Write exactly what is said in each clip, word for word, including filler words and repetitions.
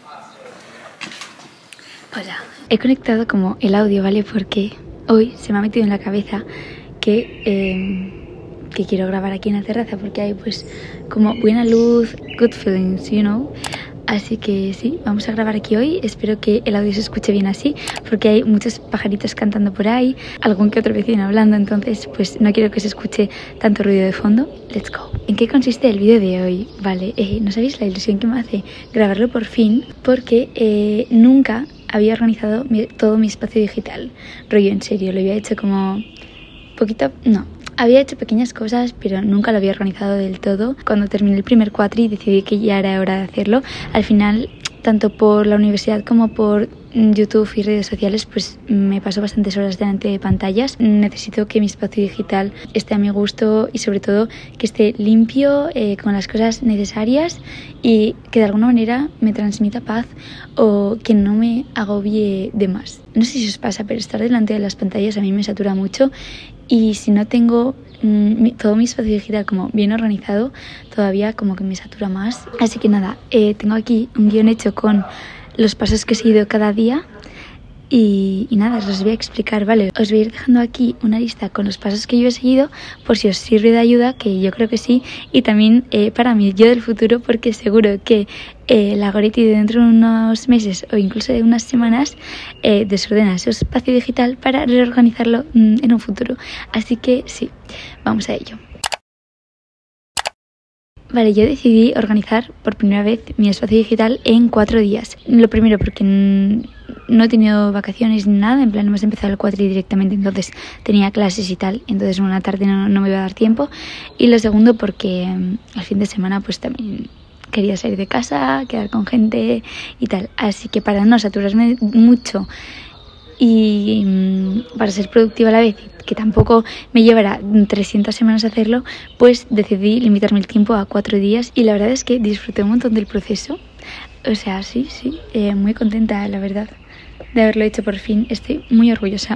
Hola, he conectado como el audio, ¿vale? Porque hoy se me ha metido en la cabeza que, eh, que quiero grabar aquí en la terraza porque hay pues como buena luz, good feelings, you know. Así que sí, vamos a grabar aquí hoy. Espero que el audio se escuche bien así, porque hay muchos pajaritos cantando por ahí, algún que otro vecino hablando, entonces pues no quiero que se escuche tanto ruido de fondo. Let's go. ¿En qué consiste el vídeo de hoy? Vale, eh, no sabéis la ilusión que me hace grabarlo por fin, porque eh, nunca había organizado mi, todo mi espacio digital. Rollo, en serio, lo había hecho como poquito, no. Había hecho pequeñas cosas, pero nunca lo había organizado del todo. Cuando terminé el primer cuatri decidí que ya era hora de hacerlo. Al final, tanto por la universidad como por YouTube y redes sociales, pues me paso bastantes horas delante de pantallas. Necesito que mi espacio digital esté a mi gusto y sobre todo que esté limpio, eh, con las cosas necesarias y que de alguna manera me transmita paz o que no me agobie de más. No sé si os pasa, pero estar delante de las pantallas a mí me satura mucho. Y si no tengo mm, todo mi espacio digital como bien organizado, todavía como que me satura más. Así que nada, eh, tengo aquí un guión hecho con los pasos que he seguido cada día. Y, y nada, os voy a explicar, ¿vale? Os voy a ir dejando aquí una lista con los pasos que yo he seguido, por si os sirve de ayuda, que yo creo que sí. Y también eh, para mí, yo del futuro, porque seguro que eh, la Goretti de dentro de unos meses o incluso de unas semanas eh, desordena su espacio digital para reorganizarlo mm, en un futuro. Así que sí, vamos a ello. Vale, yo decidí organizar por primera vez mi espacio digital en cuatro días. Lo primero porque no he tenido vacaciones ni nada, en plan hemos empezado el cuatri directamente, entonces tenía clases y tal, entonces una tarde no, no me iba a dar tiempo. Y lo segundo porque al fin de semana pues también quería salir de casa, quedar con gente y tal. Así que para no saturarme mucho y para ser productiva a la vez, que tampoco me llevará trescientas semanas hacerlo, pues decidí limitarme el tiempo a cuatro días y la verdad es que disfruté un montón del proceso. O sea, sí, sí, eh, muy contenta, la verdad, de haberlo hecho por fin. Estoy muy orgullosa.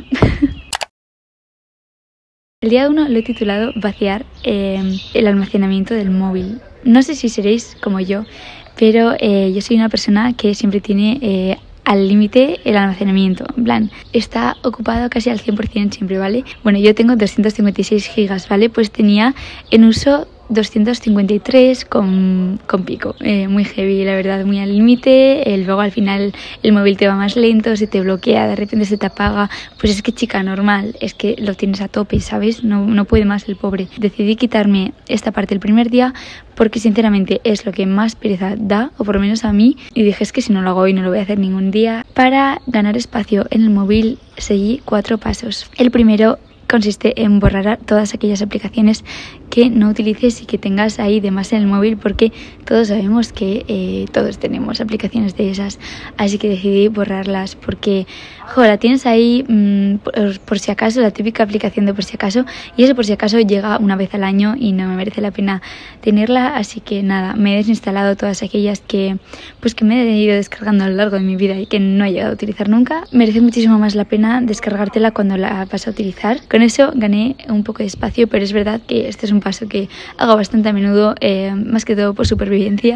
El día uno lo he titulado Vaciar eh, el almacenamiento del móvil. No sé si seréis como yo, pero eh, yo soy una persona que siempre tiene Eh, al límite el almacenamiento, en plan, está ocupado casi al cien por ciento siempre, ¿vale? Bueno, yo tengo doscientos cincuenta y seis gigas, ¿vale? Pues tenía en uso doscientos cincuenta y tres con, con pico, eh, muy heavy, la verdad, muy al límite. Eh, luego al final el móvil te va más lento, se te bloquea, de repente se te apaga. Pues es que, chica, normal, es que lo tienes a tope, ¿sabes? No, no puede más el pobre. Decidí quitarme esta parte el primer día porque sinceramente es lo que más pereza da, o por lo menos a mí, y dije, es que si no lo hago hoy no lo voy a hacer ningún día. Para ganar espacio en el móvil seguí cuatro pasos. El primero consiste en borrar todas aquellas aplicaciones que no utilices y que tengas ahí de más en el móvil, porque todos sabemos que eh, todos tenemos aplicaciones de esas, así que decidí borrarlas porque, jo, la tienes ahí mmm, por, por si acaso, la típica aplicación de por si acaso, y eso por si acaso llega una vez al año y no me merece la pena tenerla, así que nada, me he desinstalado todas aquellas que pues que me he ido descargando a lo largo de mi vida y que no he llegado a utilizar nunca. Merece muchísimo más la pena descargártela cuando la vas a utilizar. Con eso gané un poco de espacio, pero es verdad que este es un paso que hago bastante a menudo, eh, más que todo por supervivencia.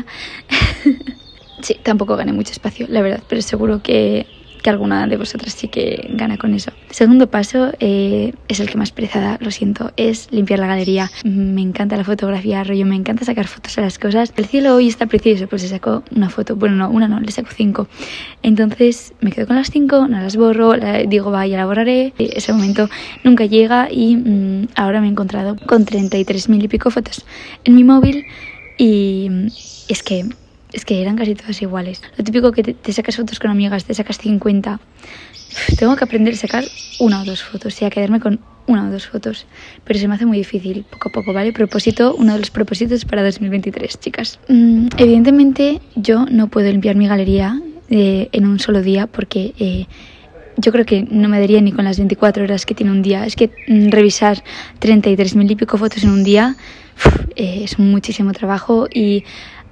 Sí, tampoco gané mucho espacio, la verdad, pero seguro que, que alguna de vosotras sí que gana con eso. El segundo paso eh, es el que más pereza da, lo siento, es limpiar la galería. Me encanta la fotografía, rollo, me encanta sacar fotos a las cosas. El cielo hoy está precioso, pues le saco una foto, bueno, no, una no, le saco cinco. Entonces me quedo con las cinco, no las borro, la, digo, va, ya la borraré. Ese momento nunca llega y mmm, ahora me he encontrado con treinta y tres mil y pico fotos en mi móvil y es que... Es que eran casi todas iguales. Lo típico que te, te sacas fotos con amigas, te sacas cincuenta. Tengo que aprender a sacar una o dos fotos y a quedarme con una o dos fotos. Pero se me hace muy difícil, poco a poco, ¿vale? Propósito, uno de los propósitos para dos mil veintitrés, chicas. Mm, evidentemente, yo no puedo limpiar mi galería eh, en un solo día porque... Eh, yo creo que no me daría ni con las veinticuatro horas que tiene un día. Es que mm, revisar treinta y tres mil y pico fotos en un día uf, eh, es muchísimo trabajo y...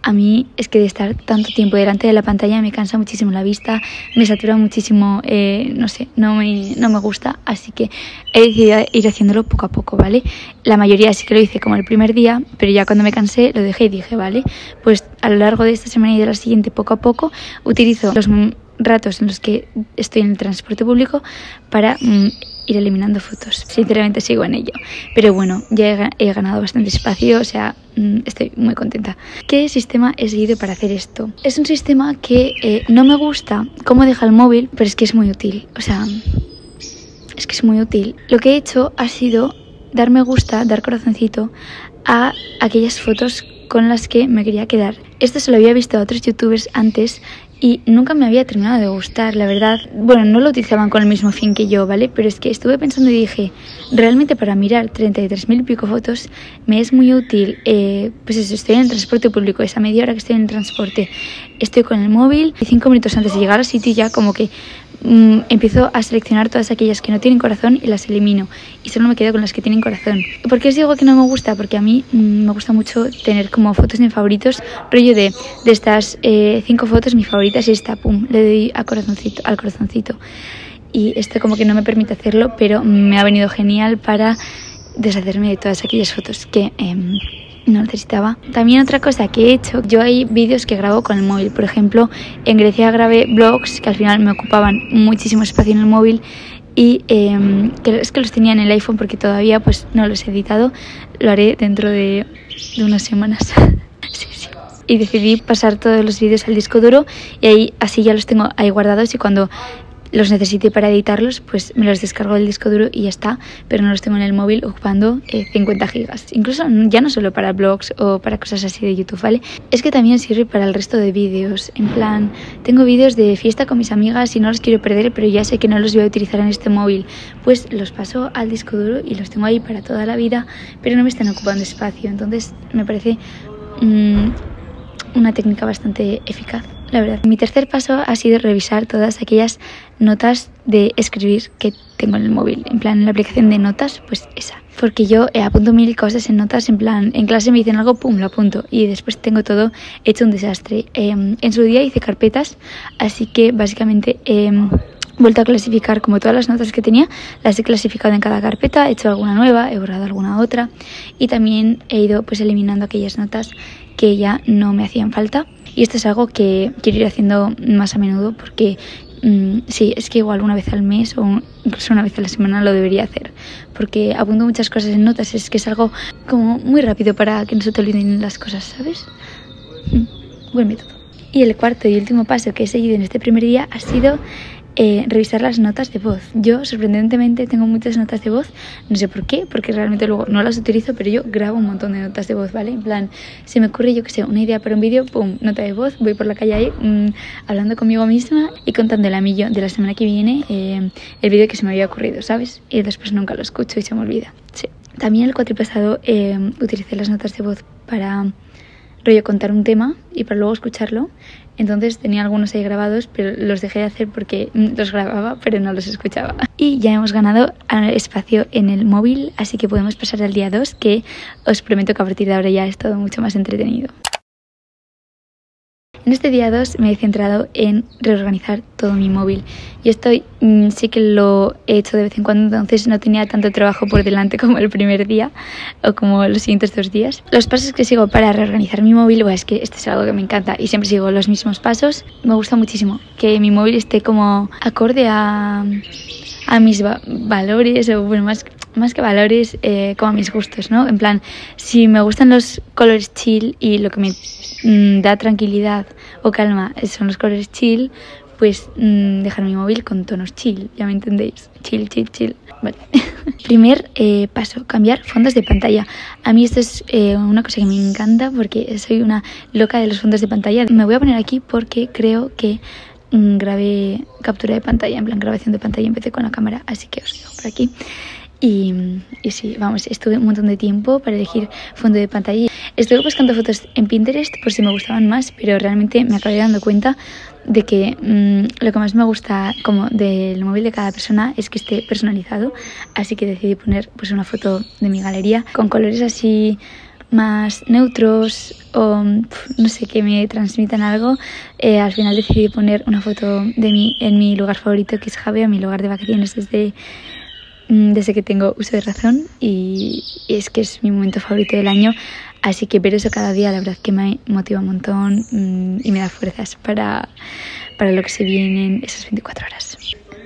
a mí es que de estar tanto tiempo delante de la pantalla me cansa muchísimo la vista, me satura muchísimo, eh, no sé, no me, no me gusta, así que he decidido ir haciéndolo poco a poco, ¿vale? La mayoría sí que lo hice como el primer día, pero ya cuando me cansé lo dejé y dije, vale, pues a lo largo de esta semana y de la siguiente, poco a poco, utilizo los ratos en los que estoy en el transporte público para mm, ir eliminando fotos. Sinceramente sigo en ello, pero bueno, ya he, he ganado bastante espacio, o sea, mm, estoy muy contenta. ¿Qué sistema he seguido para hacer esto? Es un sistema que eh, no me gusta cómo deja el móvil, pero es que es muy útil, o sea, es que es muy útil. Lo que he hecho ha sido dar me gusta, dar corazoncito a aquellas fotos con las que me quería quedar. Esto se lo había visto a otros youtubers antes y nunca me había terminado de gustar, la verdad. Bueno, no lo utilizaban con el mismo fin que yo, ¿vale? Pero es que estuve pensando y dije, realmente para mirar treinta y tres mil y pico fotos me es muy útil. Eh, pues eso, estoy en el transporte público, esa media hora que estoy en el transporte, estoy con el móvil y cinco minutos antes de llegar al sitio ya como que mmm, empiezo a seleccionar todas aquellas que no tienen corazón y las elimino. Y solo me quedo con las que tienen corazón. ¿Por qué os digo que no me gusta? Porque a mí mmm, me gusta mucho tener como fotos en favoritos, rollo de, de estas eh, cinco fotos, mi favorita es esta, pum, le doy a corazoncito, al corazoncito. Y esto como que no me permite hacerlo, pero me ha venido genial para deshacerme de todas aquellas fotos que eh, no necesitaba. También otra cosa que he hecho, yo hay vídeos que grabo con el móvil. Por ejemplo, en Grecia grabé vlogs que al final me ocupaban muchísimo espacio en el móvil y eh, que es que los tenía en el iPhone porque todavía pues no los he editado. Lo haré dentro de, de unas semanas. Sí, sí. Y decidí pasar todos los vídeos al disco duro y ahí así ya los tengo ahí guardados y cuando los necesite para editarlos, pues me los descargo del disco duro y ya está, pero no los tengo en el móvil ocupando eh, cincuenta gigas. Incluso ya no solo para blogs o para cosas así de YouTube, ¿vale? Es que también sirve para el resto de vídeos. En plan, tengo vídeos de fiesta con mis amigas y no los quiero perder, pero ya sé que no los voy a utilizar en este móvil. Pues los paso al disco duro y los tengo ahí para toda la vida, pero no me están ocupando espacio. Entonces me parece mmm, una técnica bastante eficaz, la verdad. Mi tercer paso ha sido revisar todas aquellas notas de escribir que tengo en el móvil, en plan en la aplicación de notas, pues esa, porque yo eh, apunto mil cosas en notas, en plan en clase me dicen algo, pum, lo apunto y después tengo todo hecho un desastre. Eh, en su día hice carpetas, así que básicamente he eh, vuelto a clasificar como todas las notas que tenía, las he clasificado en cada carpeta, he hecho alguna nueva, he borrado alguna otra y también he ido pues eliminando aquellas notas que ya no me hacían falta. Y esto es algo que quiero ir haciendo más a menudo porque mmm, sí, es que igual una vez al mes o incluso una vez a la semana lo debería hacer. Porque apunto muchas cosas en notas, es que es algo como muy rápido para que no se te olviden las cosas, ¿sabes? Mm, buen método. Y el cuarto y último paso que he seguido en este primer día ha sido Eh, revisar las notas de voz. Yo sorprendentemente tengo muchas notas de voz, no sé por qué, porque realmente luego no las utilizo, pero yo grabo un montón de notas de voz, ¿vale? En plan, se me ocurre, yo que sé, una idea para un vídeo, pum, nota de voz, voy por la calle ahí mmm, hablando conmigo misma y contándole a mí yo de la semana que viene eh, el vídeo que se me había ocurrido, ¿sabes? Y después nunca lo escucho y se me olvida. Sí. También el cuatri pasado eh, utilicé las notas de voz para rollo contar un tema y para luego escucharlo. Entonces tenía algunos ahí grabados, pero los dejé de hacer porque los grababa, pero no los escuchaba. Y ya hemos ganado espacio en el móvil, así que podemos pasar al día dos, que os prometo que a partir de ahora ya es todo mucho más entretenido. En este día dos me he centrado en reorganizar todo mi móvil. Y esto mmm, sí que lo he hecho de vez en cuando, entonces no tenía tanto trabajo por delante como el primer día o como los siguientes dos días. Los pasos que sigo para reorganizar mi móvil, bueno, es que esto es algo que me encanta y siempre sigo los mismos pasos. Me gusta muchísimo que mi móvil esté como acorde a, a mis va valores o bueno, más... más que valores, eh, como a mis gustos, ¿no? En plan, si me gustan los colores chill y lo que me mmm, da tranquilidad o calma son los colores chill, pues mmm, dejar mi móvil con tonos chill, ya me entendéis. Chill, chill, chill. Vale. Primer eh, paso, cambiar fondos de pantalla. A mí esto es eh, una cosa que me encanta porque soy una loca de los fondos de pantalla. Me voy a poner aquí porque creo que mmm, grabé captura de pantalla, en plan grabación de pantalla, empecé con la cámara, así que os dejo por aquí. Y, y sí, vamos, estuve un montón de tiempo para elegir fondo de pantalla. Estuve buscando fotos en Pinterest por si me gustaban más, pero realmente me acabé dando cuenta de que mmm, lo que más me gusta como del móvil de cada persona es que esté personalizado. Así que decidí poner pues una foto de mi galería con colores así más neutros o no sé, que me transmitan algo, eh, al final decidí poner una foto de mí en mi lugar favorito, que es Javea, mi lugar de vacaciones desde, desde que tengo uso de razón, y, y es que es mi momento favorito del año, así que ver eso cada día la verdad que me motiva un montón mmm, y me da fuerzas para, para lo que se vienen esas veinticuatro horas.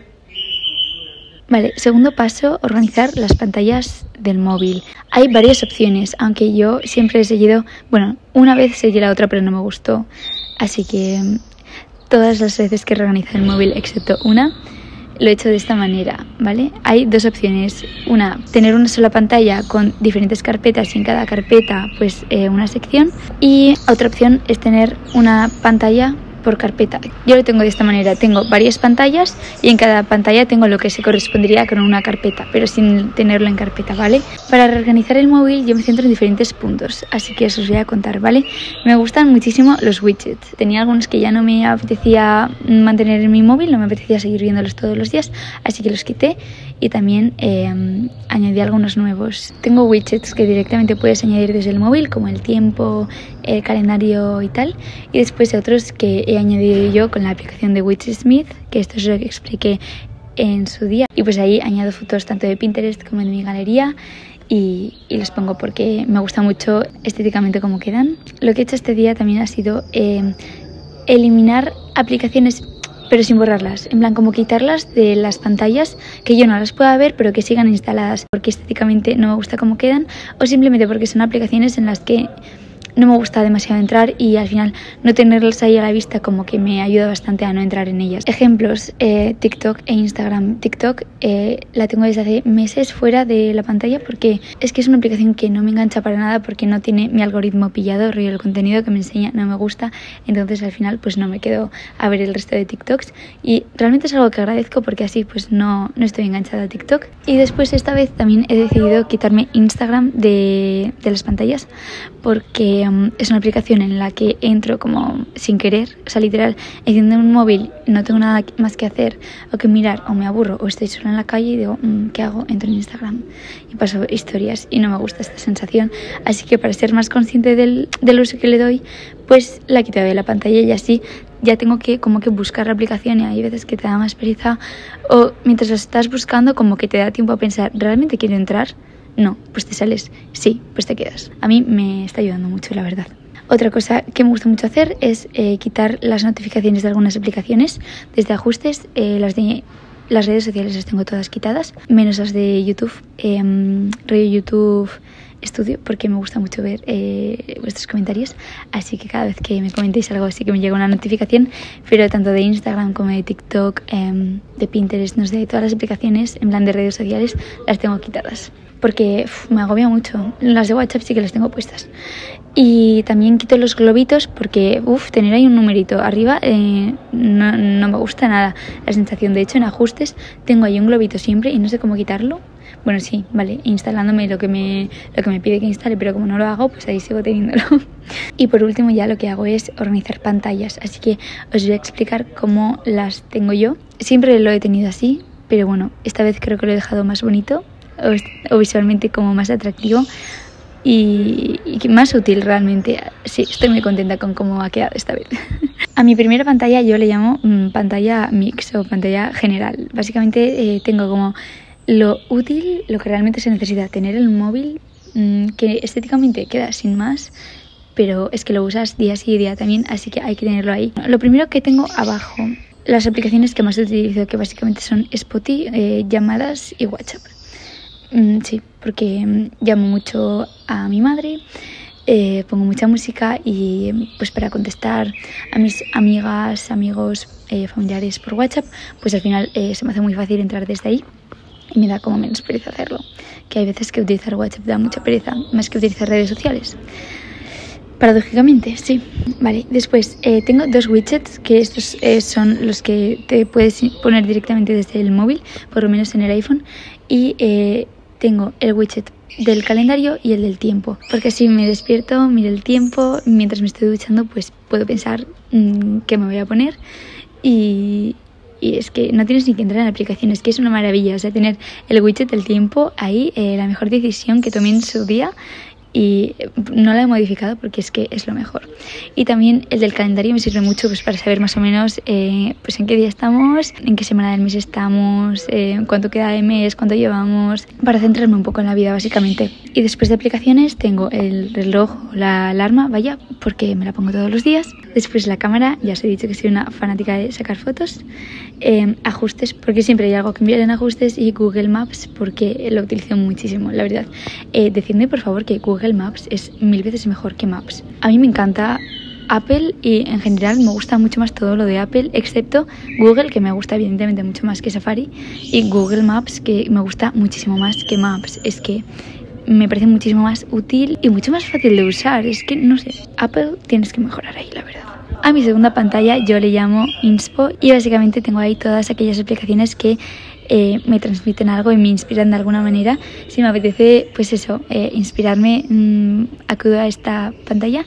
Vale, segundo paso, organizar las pantallas del móvil. Hay varias opciones, aunque yo siempre he seguido, bueno, una vez seguí la otra pero no me gustó, así que todas las veces que he organizado el móvil excepto una, lo he hecho de esta manera, ¿vale? Hay dos opciones, una, tener una sola pantalla con diferentes carpetas y en cada carpeta pues eh, una sección, y otra opción es tener una pantalla por carpeta. Yo lo tengo de esta manera, tengo varias pantallas y en cada pantalla tengo lo que se correspondería con una carpeta, pero sin tenerlo en carpeta, ¿vale? Para reorganizar el móvil yo me centro en diferentes puntos, así que os voy a contar, ¿vale? Me gustan muchísimo los widgets. Tenía algunos que ya no me apetecía mantener en mi móvil, no me apetecía seguir viéndolos todos los días, así que los quité y también eh, añadí algunos nuevos. Tengo widgets que directamente puedes añadir desde el móvil, como el tiempo, el calendario y tal, y después otros que he añadido yo con la aplicación de Widgetsmith, que esto es lo que expliqué en su día, y pues ahí añado fotos tanto de Pinterest como de mi galería y, y los pongo porque me gusta mucho estéticamente cómo quedan. Lo que he hecho este día también ha sido eh, eliminar aplicaciones pero sin borrarlas, en plan como quitarlas de las pantallas, que yo no las pueda ver pero que sigan instaladas porque estéticamente no me gusta cómo quedan, o simplemente porque son aplicaciones en las que no me gusta demasiado entrar y al final no tenerlas ahí a la vista como que me ayuda bastante a no entrar en ellas. Ejemplos, eh, TikTok e Instagram. TikTok eh, la tengo desde hace meses fuera de la pantalla porque es que es una aplicación que no me engancha para nada porque no tiene mi algoritmo pillado, rollo, el contenido que me enseña no me gusta, entonces al final pues no me quedo a ver el resto de TikToks y realmente es algo que agradezco porque así pues no, no estoy enganchada a TikTok. Y después esta vez también he decidido quitarme Instagram de, de las pantallas porque um, es una aplicación en la que entro como sin querer, o sea, literal, enciendo un móvil, no tengo nada más que hacer o que mirar, o me aburro, o estoy sola en la calle y digo, mmm, ¿qué hago? Entro en Instagram y paso historias y no me gusta esta sensación, así que para ser más consciente del, del uso que le doy, pues la quito de la pantalla y así ya tengo que como que buscar la aplicación y hay veces que te da más pereza o mientras la estás buscando como que te da tiempo a pensar, ¿realmente quiero entrar? No, pues te sales, sí, pues te quedas. A mí me está ayudando mucho, la verdad. Otra cosa que me gusta mucho hacer es eh, quitar las notificaciones de algunas aplicaciones. Desde ajustes, eh, las de las redes sociales las tengo todas quitadas, menos las de YouTube, eh, rollo YouTube Studio, porque me gusta mucho ver eh, vuestros comentarios, así que cada vez que me comentéis algo sí que me llega una notificación, pero tanto de Instagram como de TikTok, eh, de Pinterest, no sé, de todas las aplicaciones en plan de redes sociales las tengo quitadas. Porque uf, me agobia mucho. Las de WhatsApp sí que las tengo puestas. Y también quito los globitos porque uf, tener ahí un numerito arriba eh, no, no me gusta nada la sensación. De hecho, en ajustes tengo ahí un globito siempre y no sé cómo quitarlo. Bueno, sí, vale, instalándome lo que me, lo que me pide que instale, pero como no lo hago, pues ahí sigo teniéndolo. Y por último ya lo que hago es organizar pantallas. Así que os voy a explicar cómo las tengo yo. Siempre lo he tenido así, pero bueno, esta vez creo que lo he dejado más bonito o visualmente como más atractivo y, y más útil realmente. Sí, estoy muy contenta con cómo ha quedado esta vez. A mi primera pantalla yo le llamo mmm, pantalla mix o pantalla general. Básicamente eh, tengo como lo útil, lo que realmente se necesita, tener el móvil mmm, que estéticamente queda sin más, pero es que lo usas día sí y día también, así que hay que tenerlo ahí. Lo primero que tengo abajo, las aplicaciones que más utilizo, que básicamente son Spotify, eh, llamadas y WhatsApp. Mm, sí, porque mm, llamo mucho a mi madre, eh, pongo mucha música y pues para contestar a mis amigas, amigos, eh, familiares por WhatsApp, pues al final eh, se me hace muy fácil entrar desde ahí y me da como menos pereza hacerlo, que hay veces que utilizar WhatsApp da mucha pereza, más que utilizar redes sociales. Paradójicamente, sí. Vale, después eh, tengo dos widgets, que estos eh, son los que te puedes poner directamente desde el móvil, por lo menos en el iPhone, y eh, tengo el widget del calendario y el del tiempo, porque así me despierto, miro el tiempo, mientras me estoy duchando pues puedo pensar mmm, qué me voy a poner y, y es que no tienes ni que entrar en la aplicación, es que es una maravilla, o sea, tener el widget del tiempo ahí, eh, la mejor decisión que tomé en su día y no la he modificado porque es que es lo mejor. Y también el del calendario me sirve mucho pues para saber más o menos eh, pues en qué día estamos, en qué semana del mes estamos, eh, cuánto queda de mes, cuánto llevamos, para centrarme un poco en la vida básicamente. Y después de aplicaciones tengo el reloj o la alarma, vaya, porque me la pongo todos los días. Después la cámara, ya os he dicho que soy una fanática de sacar fotos. Eh, ajustes, porque siempre hay algo que enviar en ajustes, y Google Maps, porque lo utilizo muchísimo, la verdad. Eh, decidme por favor que Google Maps es mil veces mejor que Maps. A mí me encanta Apple y en general me gusta mucho más todo lo de Apple, excepto Google, que me gusta evidentemente mucho más que Safari, y Google Maps, que me gusta muchísimo más que Maps. Es que me parece muchísimo más útil y mucho más fácil de usar. Es que, no sé, Apple tienes que mejorar ahí, la verdad. A mi segunda pantalla yo le llamo Inspo y básicamente tengo ahí todas aquellas aplicaciones que eh, me transmiten algo y me inspiran de alguna manera. Si me apetece, pues eso, eh, inspirarme, mmm, acudo a esta pantalla.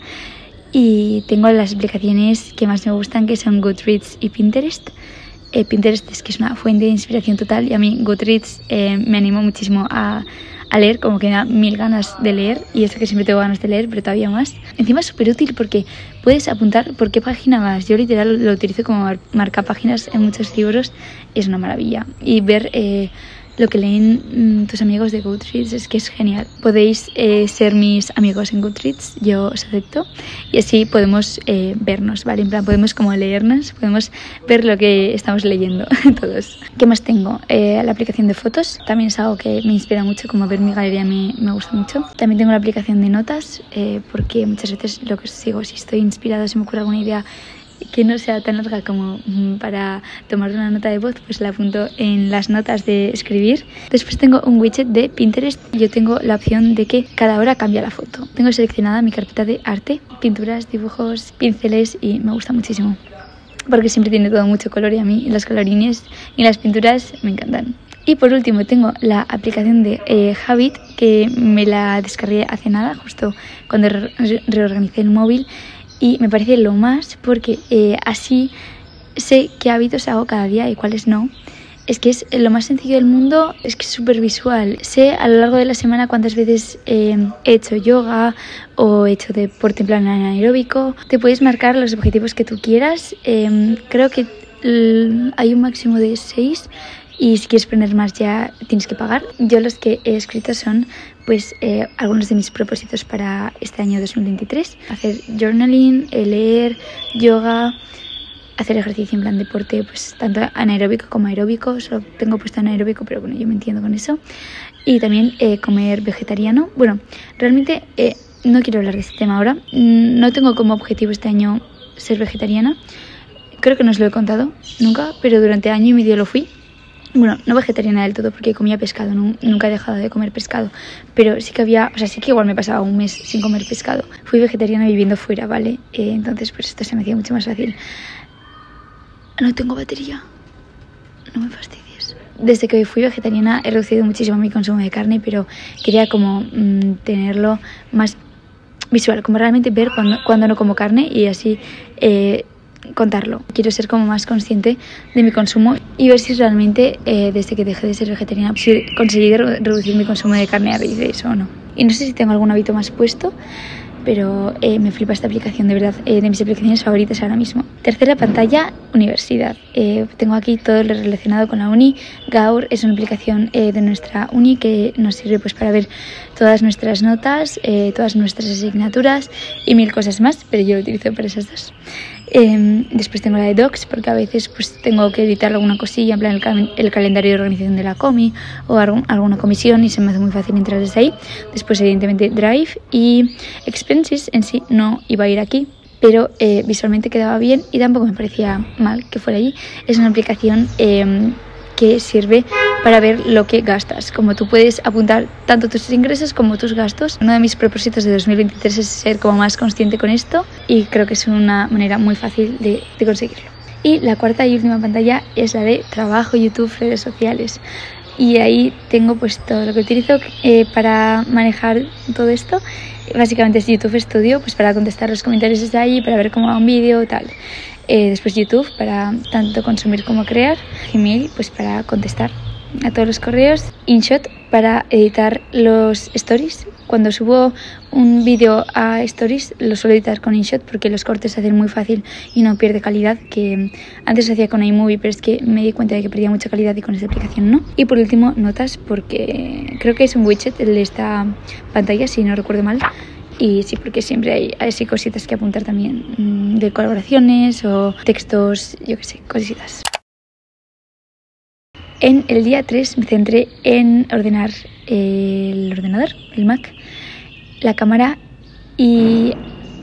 Y tengo las aplicaciones que más me gustan, que son Goodreads y Pinterest. Eh, Pinterest es que es una fuente de inspiración total, y a mí Goodreads eh, me anima muchísimo a, a leer, como que me da mil ganas de leer, y eso que siempre tengo ganas de leer, pero todavía más. Encima es súper útil porque puedes apuntar por qué página vas. Yo literal lo utilizo como mar marca páginas en muchos libros, y es una maravilla. Y ver eh, lo que leen mmm, tus amigos de Goodreads es que es genial. Podéis eh, ser mis amigos en Goodreads, yo os acepto, y así podemos eh, vernos, ¿vale? En plan, podemos como leernos, podemos ver lo que estamos leyendo todos. ¿Qué más tengo? Eh, la aplicación de fotos, también es algo que me inspira mucho, como ver mi galería me, me gusta mucho. También tengo la aplicación de notas, eh, porque muchas veces lo que os sigo, si estoy inspirado, si me ocurre alguna idea que no sea tan larga como para tomar una nota de voz, pues la apunto en las notas de escribir. Después tengo un widget de Pinterest. Yo tengo la opción de que cada hora cambia la foto. Tengo seleccionada mi carpeta de arte, pinturas, dibujos, pinceles, y me gusta muchísimo porque siempre tiene todo mucho color, y a mí los colorines y las pinturas me encantan. Y por último tengo la aplicación de eh, Habit, que me la descargué hace nada, justo cuando re reorganicé el móvil. Y me parece lo más porque eh, así sé qué hábitos hago cada día y cuáles no. Es que es lo más sencillo del mundo, es que es súper visual. Sé a lo largo de la semana cuántas veces eh, he hecho yoga o he hecho deporte en plan anaeróbico. Te puedes marcar los objetivos que tú quieras. Eh, creo que hay un máximo de seis. Y si quieres poner más ya tienes que pagar. Yo los que he escrito son pues eh, algunos de mis propósitos para este año dos mil veintitrés. Hacer journaling, leer, yoga, hacer ejercicio en plan deporte, pues tanto anaeróbico como aeróbico. Solo tengo puesto anaeróbico, pero bueno, yo me entiendo con eso. Y también eh, comer vegetariano. Bueno, realmente eh, no quiero hablar de este tema ahora. No tengo como objetivo este año ser vegetariana. Creo que no os lo he contado nunca, pero durante año y medio lo fui. Bueno, no vegetariana del todo porque comía pescado, no, nunca he dejado de comer pescado, pero sí que había, o sea, sí que igual me pasaba un mes sin comer pescado. Fui vegetariana viviendo fuera, ¿vale? Eh, entonces pues esto se me hacía mucho más fácil. No tengo batería, no me fastidies. Desde que fui vegetariana he reducido muchísimo mi consumo de carne, pero quería como mmm, tenerlo más visual, como realmente ver cuando, cuando no como carne, y así eh, contarlo. Quiero ser como más consciente de mi consumo y ver si realmente eh, desde que dejé de ser vegetariana si conseguí reducir mi consumo de carne a raíz de eso o no. Y no sé si tengo algún hábito más puesto, pero eh, me flipa esta aplicación, de verdad, eh, de mis aplicaciones favoritas ahora mismo. Tercera pantalla, universidad. Eh, tengo aquí todo lo relacionado con la uni. Gaur es una aplicación eh, de nuestra uni que nos sirve pues para ver todas nuestras notas, eh, todas nuestras asignaturas y mil cosas más, pero yo lo utilizo para esas dos. Eh, después tengo la de Docs, porque a veces pues tengo que editar alguna cosilla, en plan el, cal el calendario de organización de la comi o algún, alguna comisión, y se me hace muy fácil entrar desde ahí. Después evidentemente Drive, y Expenses en sí no iba a ir aquí, pero eh, visualmente quedaba bien y tampoco me parecía mal que fuera allí. Es una aplicación eh, que sirve para ver lo que gastas. Como tú puedes apuntar tanto tus ingresos como tus gastos. Uno de mis propósitos de dos mil veintitrés es ser como más consciente con esto, y creo que es una manera muy fácil de, de conseguirlo. Y la cuarta y última pantalla es la de trabajo, YouTube, redes sociales. Y ahí tengo pues todo lo que utilizo eh, para manejar todo esto. Básicamente es YouTube Studio, pues para contestar los comentarios desde ahí, para ver cómo va un vídeo, tal. Eh, después YouTube para tanto consumir como crear. Gmail pues para contestar a todos los correos. InShot para editar los stories. Cuando subo un vídeo a stories lo suelo editar con InShot porque los cortes se hacen muy fácil y no pierde calidad, que antes se hacía con iMovie, pero es que me di cuenta de que perdía mucha calidad y con esta aplicación no. Y por último, notas, porque creo que es un widget el de esta pantalla, si no recuerdo mal. Y sí, porque siempre hay así cositas que apuntar también, de colaboraciones o textos, yo qué sé, cositas. En el día tres me centré en ordenar el ordenador, el Mac, la cámara y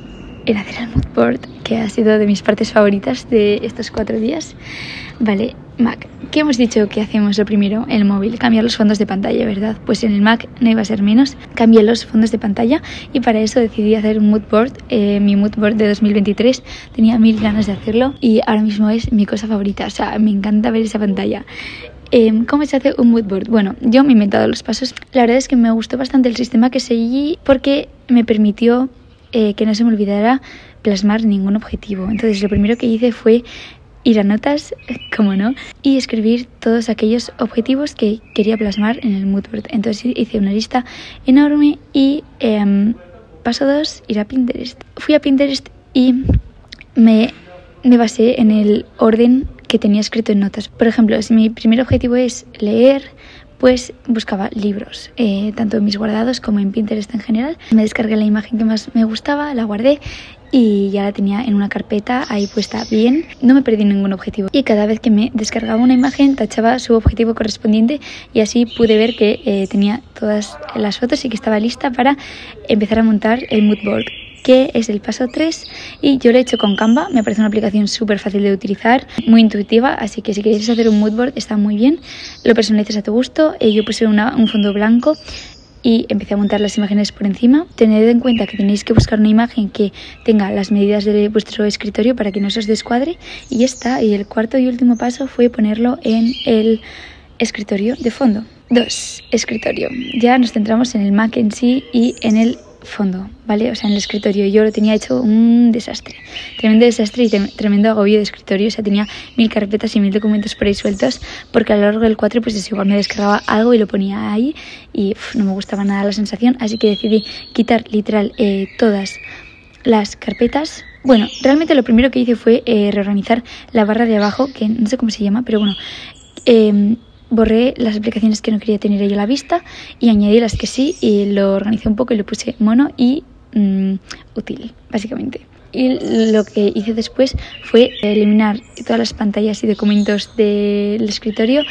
en hacer el mood board, que ha sido de mis partes favoritas de estos cuatro días. Vale, Mac. ¿Qué hemos dicho que hacemos lo primero en el móvil? Cambiar los fondos de pantalla, ¿verdad? Pues en el Mac no iba a ser menos. Cambié los fondos de pantalla y para eso decidí hacer un mood board. Eh, mi mood board de dos mil veintitrés. Tenía mil ganas de hacerlo y ahora mismo es mi cosa favorita. O sea, me encanta ver esa pantalla. Eh, ¿Cómo se hace un mood board? Bueno, yo me he inventado los pasos. La verdad es que me gustó bastante el sistema que seguí porque me permitió eh, que no se me olvidara plasmar ningún objetivo. Entonces lo primero que hice fue ir a notas, como no, y escribir todos aquellos objetivos que quería plasmar en el mood board. Entonces hice una lista enorme y eh, paso dos, ir a Pinterest. Fui a Pinterest y me, me basé en el orden que tenía escrito en notas. Por ejemplo, si mi primer objetivo es leer, pues buscaba libros, eh, tanto en mis guardados como en Pinterest en general. Me descargué la imagen que más me gustaba, la guardé y ya la tenía en una carpeta ahí puesta bien. No me perdí ningún objetivo y cada vez que me descargaba una imagen tachaba su objetivo correspondiente y así pude ver que eh, tenía todas las fotos y que estaba lista para empezar a montar el mood board, que es el paso tres, y yo lo he hecho con Canva. Me parece una aplicación súper fácil de utilizar, muy intuitiva, así que si queréis hacer un mood board está muy bien, lo personalizas a tu gusto. Eh, yo puse una, un fondo blanco y empecé a montar las imágenes por encima. Tened en cuenta que tenéis que buscar una imagen que tenga las medidas de vuestro escritorio para que no se os descuadre, y ya está. Y el cuarto y último paso fue ponerlo en el escritorio de fondo. dos. Escritorio. Ya nos centramos en el Mac en sí y en el fondo, ¿vale? O sea, en el escritorio yo lo tenía hecho un desastre, tremendo desastre y tremendo agobio de escritorio. O sea, tenía mil carpetas y mil documentos por ahí sueltos, porque a lo largo del cuatro pues es igual, me descargaba algo y lo ponía ahí y uf, no me gustaba nada la sensación, así que decidí quitar literal eh, todas las carpetas. Bueno, realmente lo primero que hice fue eh, reorganizar la barra de abajo, que no sé cómo se llama, pero bueno, eh, borré las aplicaciones que no quería tener ahí a la vista y añadí las que sí, y lo organicé un poco y lo puse mono y mmm, útil, básicamente. Y lo que hice después fue eliminar todas las pantallas y documentos del escritorio,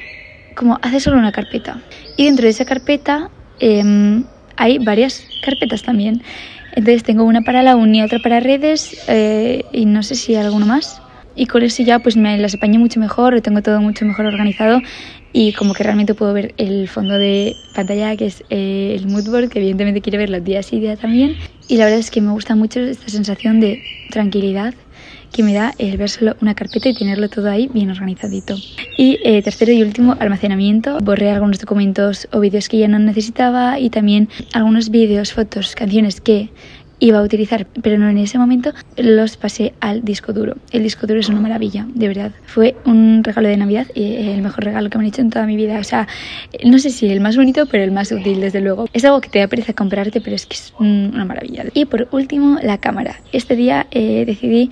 como hacer solo una carpeta. Y dentro de esa carpeta eh, hay varias carpetas también. Entonces tengo una para la uni, otra para redes eh, y no sé si alguna más. Y con eso ya pues me las apañé mucho mejor, lo tengo todo mucho mejor organizado y como que realmente puedo ver el fondo de pantalla, que es eh, el mood board, que evidentemente quiero verlo día sí día también. Y la verdad es que me gusta mucho esta sensación de tranquilidad que me da el ver solo una carpeta y tenerlo todo ahí bien organizadito. Y eh, tercero y último, almacenamiento. Borré algunos documentos o vídeos que ya no necesitaba y también algunos vídeos, fotos, canciones que iba a utilizar, pero no en ese momento, los pasé al disco duro. El disco duro es una maravilla, de verdad. Fue un regalo de Navidad y el mejor regalo que me han hecho en toda mi vida. O sea, no sé si el más bonito, pero el más útil, desde luego. Es algo que te da pereza comprarte, pero es que es una maravilla. Y por último, la cámara. Este día eh, decidí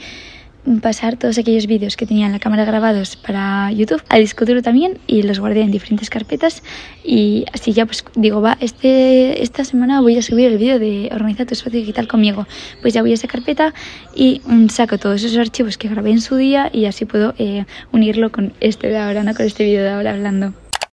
pasar todos aquellos vídeos que tenía en la cámara grabados para YouTube al disco duro también y los guardé en diferentes carpetas, y así ya pues digo, va, este, esta semana voy a subir el vídeo de Organiza tu espacio digital conmigo, pues ya voy a esa carpeta y um, saco todos esos archivos que grabé en su día y así puedo eh, unirlo con este de ahora, no con este vídeo de ahora hablando.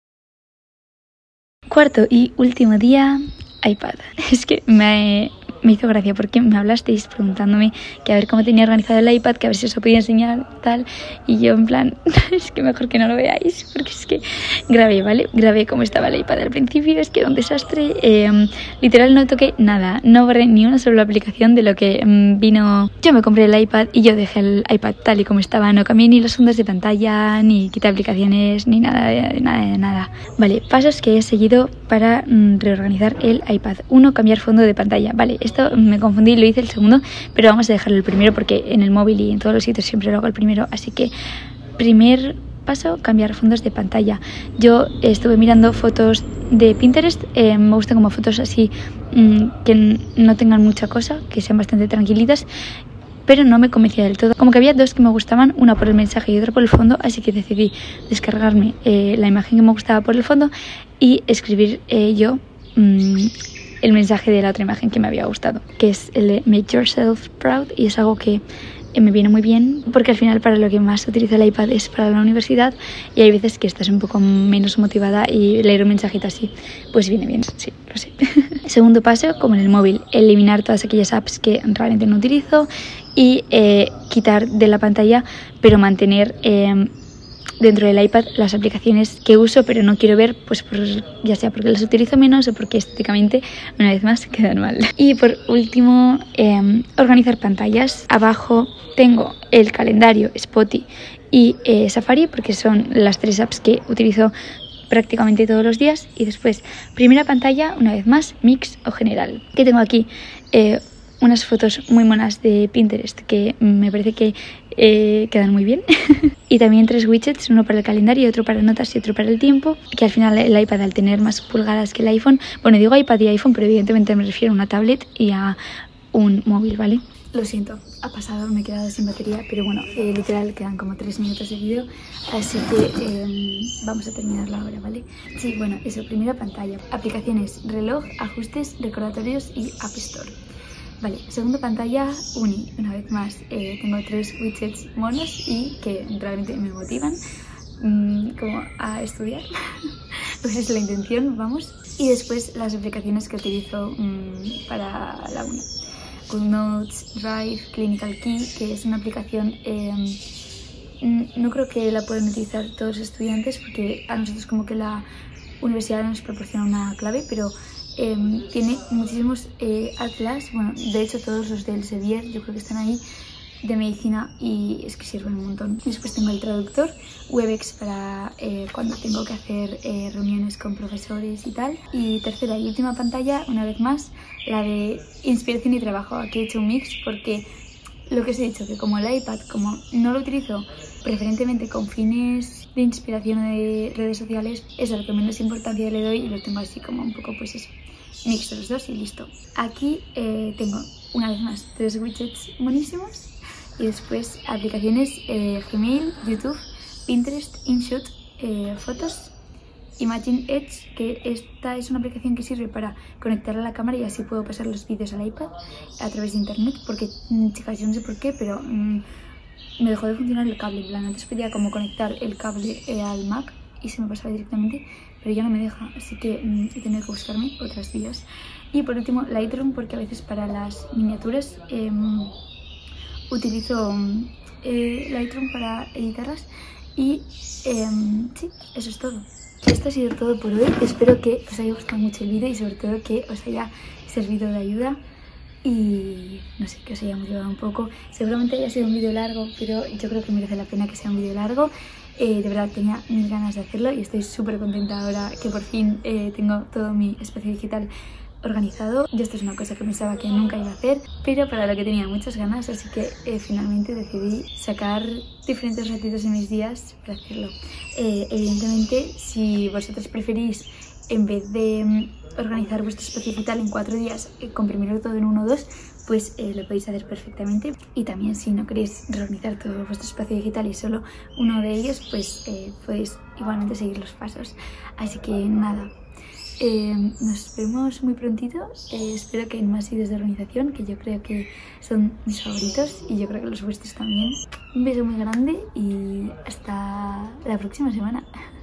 Cuarto y último día, iPad. Es que me... me hizo gracia porque me hablasteis preguntándome que a ver cómo tenía organizado el iPad, que a ver si os lo podía enseñar tal, y yo en plan, es que mejor que no lo veáis, porque es que grabé, ¿vale? Grabé cómo estaba el iPad al principio, es que era un desastre, eh, literal no toqué nada, no borré ni una sola aplicación de lo que um, vino. Yo me compré el iPad y yo dejé el iPad tal y como estaba, no cambié ni los fondos de pantalla, ni quité aplicaciones, ni nada de nada, de nada. Vale, pasos que he seguido para um, reorganizar el iPad. Uno, cambiar fondo de pantalla, vale. Esto me confundí, lo hice el segundo, pero vamos a dejarlo el primero porque en el móvil y en todos los sitios siempre lo hago el primero. Así que primer paso, cambiar fondos de pantalla. Yo estuve mirando fotos de Pinterest, eh, me gustan como fotos así mmm, que no tengan mucha cosa, que sean bastante tranquilitas, pero no me convencía del todo. Como que había dos que me gustaban, una por el mensaje y otra por el fondo, así que decidí descargarme eh, la imagen que me gustaba por el fondo y escribir eh, yo mmm, el mensaje de la otra imagen que me había gustado, que es el de Make Yourself Proud, y es algo que me viene muy bien porque al final para lo que más utilizo el iPad es para la universidad y hay veces que estás un poco menos motivada y leer un mensajito así pues viene bien, sí, lo sé. Segundo paso, como en el móvil, eliminar todas aquellas apps que realmente no utilizo y eh, quitar de la pantalla, pero mantener eh, dentro del iPad las aplicaciones que uso pero no quiero ver, pues por, ya sea porque las utilizo menos o porque estéticamente una vez más quedan mal. Y por último, eh, organizar pantallas. Abajo tengo el calendario, Spotify y eh, Safari, porque son las tres apps que utilizo prácticamente todos los días. Y después, primera pantalla, una vez más, mix o general. Que tengo aquí eh, unas fotos muy monas de Pinterest que me parece que eh, quedan muy bien. Y también tres widgets, uno para el calendario, otro para notas y otro para el tiempo, que al final el iPad, al tener más pulgadas que el iPhone, bueno, digo iPad y iPhone, pero evidentemente me refiero a una tablet y a un móvil, ¿vale? Lo siento, ha pasado, me he quedado sin batería, pero bueno, eh, literal quedan como tres minutos de vídeo, así que eh, vamos a terminarla ahora, ¿vale? Sí, bueno, eso, primera pantalla, aplicaciones, reloj, ajustes, recordatorios y App Store. Vale, segunda pantalla, Uni, una vez más, eh, tengo tres widgets monos y que realmente me motivan mmm, como a estudiar, pues es la intención, vamos. Y después las aplicaciones que utilizo mmm, para la uni. GoodNotes, Drive, Clinical Key, que es una aplicación, eh, no creo que la puedan utilizar todos los estudiantes porque a nosotros como que la universidad nos proporciona una clave, pero eh, tiene muchísimos eh, atlas, bueno, de hecho todos los del Sevier yo creo que están ahí, de medicina, y es que sirven un montón. Después tengo el traductor, Webex para eh, cuando tengo que hacer eh, reuniones con profesores y tal. Y tercera y última pantalla, una vez más, la de inspiración y trabajo. Aquí he hecho un mix porque lo que os he dicho, que como el iPad, como no lo utilizo preferentemente con fines de inspiración de redes sociales, es a lo que menos importancia le doy y lo tengo así como un poco, pues eso, mix de los dos y listo. Aquí eh, tengo una vez más tres widgets buenísimos. Y después aplicaciones, eh, Gmail, YouTube, Pinterest, InShot, eh, fotos, Imagine Edge, que esta es una aplicación que sirve para conectar a la cámara y así puedo pasar los vídeos al iPad a través de internet, porque chicas, yo no sé por qué, pero mmm, me dejó de funcionar el cable. En plan, antes podía como conectar el cable eh, al Mac y se me pasaba directamente, pero ya no me deja, así que mmm, he tenido que buscarme otras vías. Y por último Lightroom, porque a veces para las miniaturas eh, utilizo eh, Lightroom para editarlas y eh, sí, eso es todo. Esto ha sido todo por hoy. Espero que os haya gustado mucho el vídeo y sobre todo que os haya servido de ayuda y no sé, que os haya motivado un poco. Seguramente haya sido un vídeo largo, pero yo creo que merece la pena que sea un vídeo largo. Eh, de verdad tenía mil ganas de hacerlo y estoy súper contenta ahora que por fin eh, tengo todo mi espacio digital organizado. Yo esto es una cosa que pensaba que nunca iba a hacer, pero para lo que tenía muchas ganas, así que eh, finalmente decidí sacar diferentes ratitos en mis días para hacerlo. Eh, evidentemente, si vosotros preferís, en vez de mm, organizar vuestro espacio digital en cuatro días, eh, comprimirlo todo en uno o dos, pues eh, lo podéis hacer perfectamente. Y también si no queréis reorganizar todo vuestro espacio digital y solo uno de ellos, pues eh, podéis igualmente seguir los pasos. Así que nada. Eh, nos vemos muy prontito, eh, espero que en más vídeos de organización, que yo creo que son mis favoritos y yo creo que los vuestros también. Un beso muy grande y hasta la próxima semana.